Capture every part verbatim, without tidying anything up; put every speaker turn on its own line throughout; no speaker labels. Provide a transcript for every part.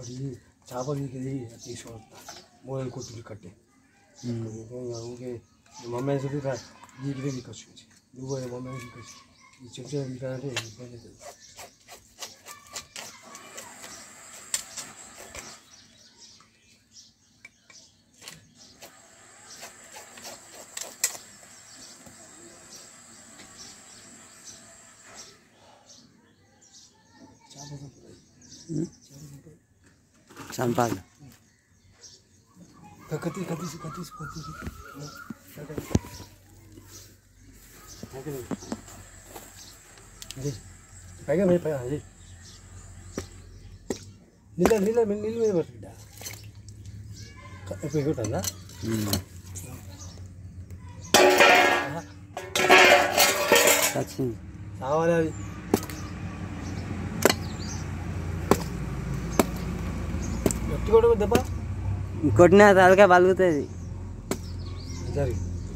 అది చేపలు ఇది తీసుకుంటా మూడలు కొట్టులు కట్టి ఊకే మమ్మీ వేసి నీకు తీసుకొచ్చు నువ్వు మమ్మీ తీసుకొచ్చు ఈ చెంచా అంటే ఇబ్బంది అవుతుంది.
చంపాలి
కత్తి కత్తి కత్తి కత్తి అది పైగా మీద పైగా అది నీళ్ళ నీళ్ళ నీళ్ళు మీద పడుతుందా ఇప్పుడు ఎగురుతుందా కావాలి అది ఎత్తి కూడా దెబ్బ
కొట్టిన తలకాయ పలుగుతుంది.
సరే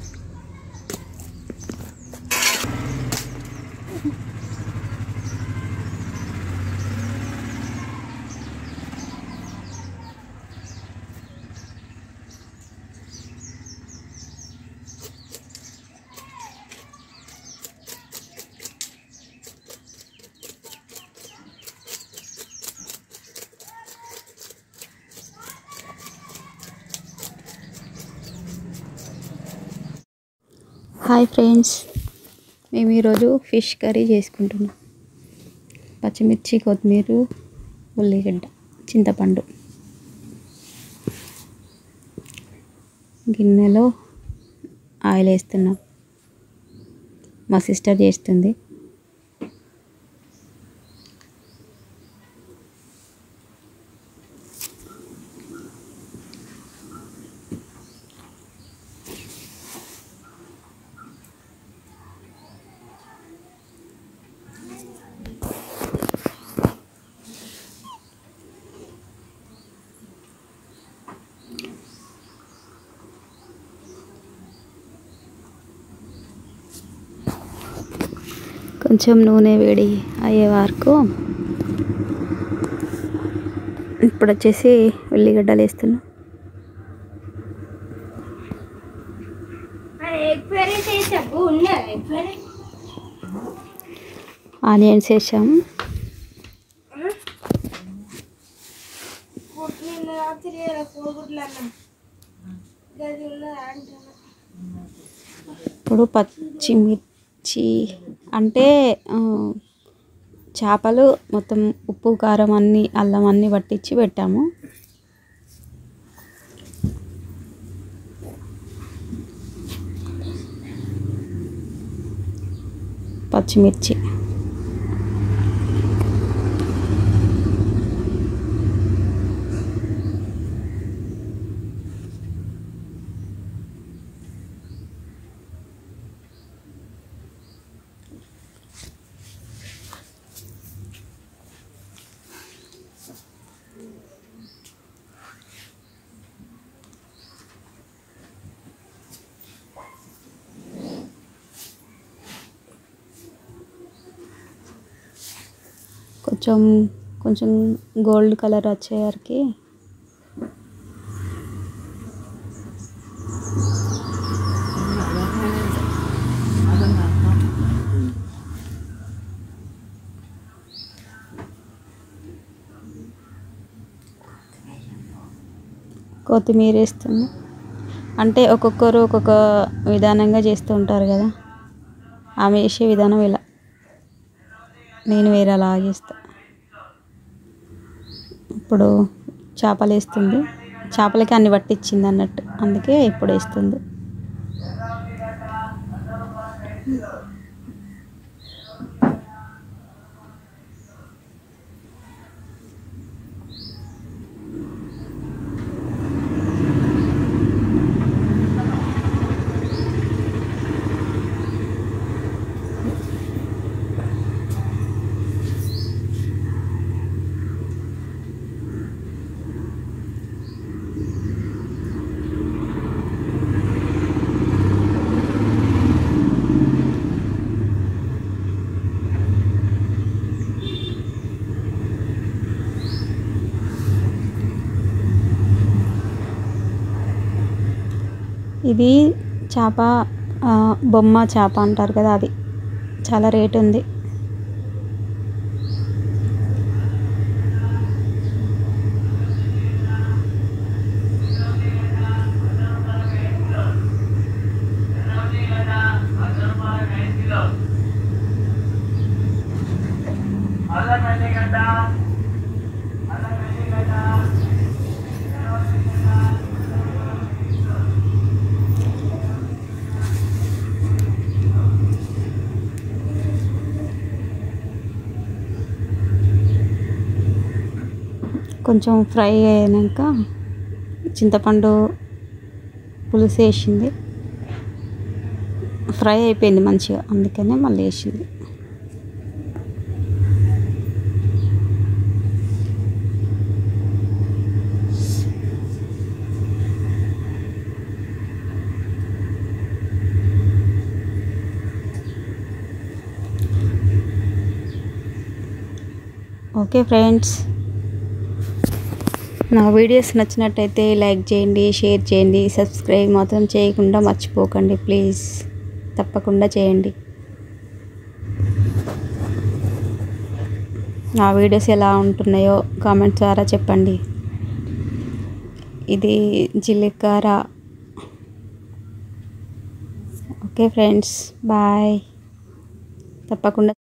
హాయ్ ఫ్రెండ్స్, మేము ఈరోజు ఫిష్ కర్రీ చేసుకుంటున్నాం. పచ్చిమిర్చి, కొత్తిమీర, ఉల్లిగడ్డ, చింతపండు. గిన్నెలో ఆయిల్ వేస్తున్నాం. మా సిస్టర్ చేస్తుంది. కొంచెం నూనె వేడి అయ్యే వరకు ఇప్పుడు వచ్చేసి ఉల్లిగడ్డలు వేస్తున్నాం. ఆనియన్స్ వేసాము. ఇప్పుడు పచ్చిమిర్చి అంటే చేపలు మొత్తం ఉప్పు కారం అన్నీ అల్లం అన్నీ పట్టించి పెట్టాము. పచ్చిమిర్చి కొంచెం కొంచెం గోల్డ్ కలర్ వచ్చేసరికి కొత్తిమీర వేస్తుంది. అంటే ఒక్కొక్కరు ఒక్కొక్క విధానంగా చేస్తూ ఉంటారు కదా, ఆమె చేసే విధానం ఇలా, నేను వేరే అలా చేస్తా. ఇప్పుడు చేపలు వేస్తుంది. చేపలకి అన్ని పట్టించింది అన్నట్టు, అందుకే ఇప్పుడు వేస్తుంది. ఇది చేప ఆ, బొమ్మ చేప అంటారు కదా, అది చాలా రేట్ ఉంది. కొంచెం ఫ్రై అయినాక చింతపండు పులుసు వేసింది, ఫ్రై అయిపోయింది మంచిగా, అందుకనే మళ్ళీ వేసింది. ఓకే ఫ్రెండ్స్, నా వీడియోస్ నచ్చినట్టయితే లైక్ చేయండి, షేర్ చేయండి, సబ్స్క్రైబ్ మాత్రం చేయకుండా మర్చిపోకండి ప్లీజ్, తప్పకుండా చేయండి. నా వీడియోస్ ఎలా ఉంటున్నాయో కామెంట్ ద్వారా చెప్పండి. ఇది జీలకర్ర. Okay friends, bye. తప్పకుండా